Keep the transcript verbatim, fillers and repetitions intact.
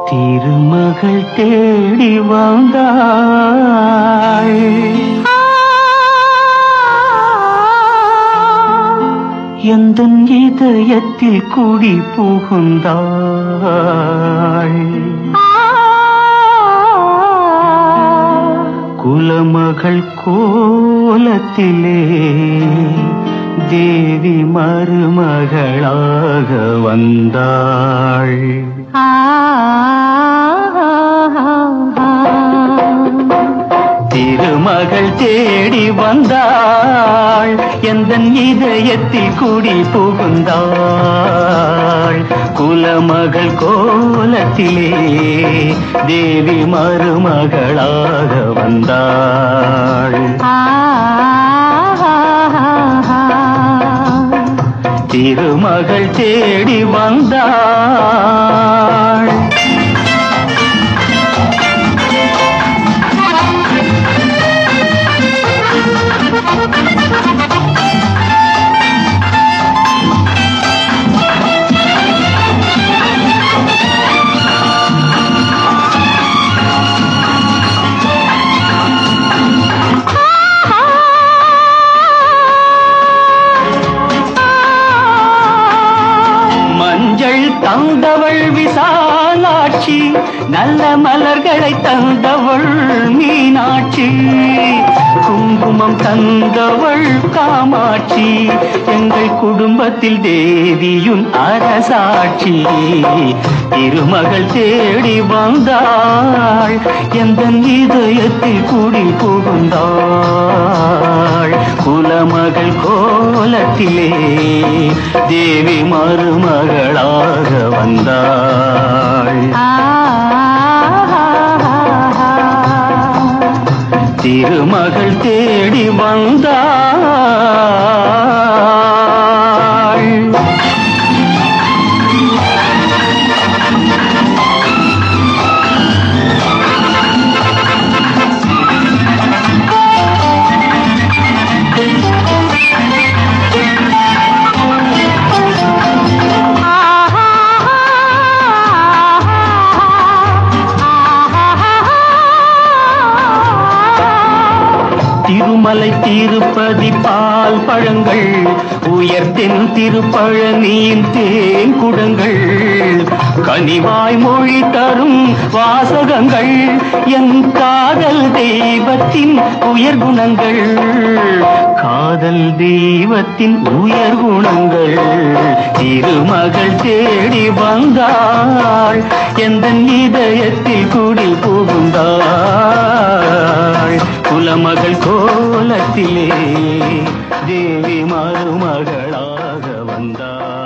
திருமகள் தேடி வந்தாள் எந்தன் இதயத்தில் குடி புகுந்தாள் குலமகள் கோலத்திலே தேவி மருமகளாக வந்தாள் திருமகள் தேடி வந்தாள் எந்தன் இதயத்தில் குடி புகுந்தாள் குலமகள் கோலத்திலே தேவி மருமகளாக வந்தாள் திருமகள் தேடி வந்தாள் தந்தவள் விசாலாட்சி நல்ல மலர்களை தந்தவள் மீனாட்சி குங்குமம் தந்தவள் காமாட்சி எங்கள் குடும்பத்தில் தேவியும் அரசாட்சி திருமகள் தேடி வந்தாள் எந்தன் இதயத்தில் குடி புகுந்தாள் குலமகள் கோலத்திலே தேவி மருமகளாக வந்தாள் திருமகள் தேடி வந்தாள் திருமலை திருப்பதி பால் பழங்கள் உயர்த்தென் திருப்பழனியின் தேன் குடங்கள் கனிவாய் மொழி தரும் வாசகங்கள் என் காதல் தெய்வத்தின் உயர் குணங்கள் காதல் தெய்வத்தின் உயர் குணங்கள் திருமகள் தேடி வந்தாள் எந்தன் இதயத்தில் குடி புகுந்தாள் குலமகள் கோலத்திலே தேவி மருமகளாக வந்தாள்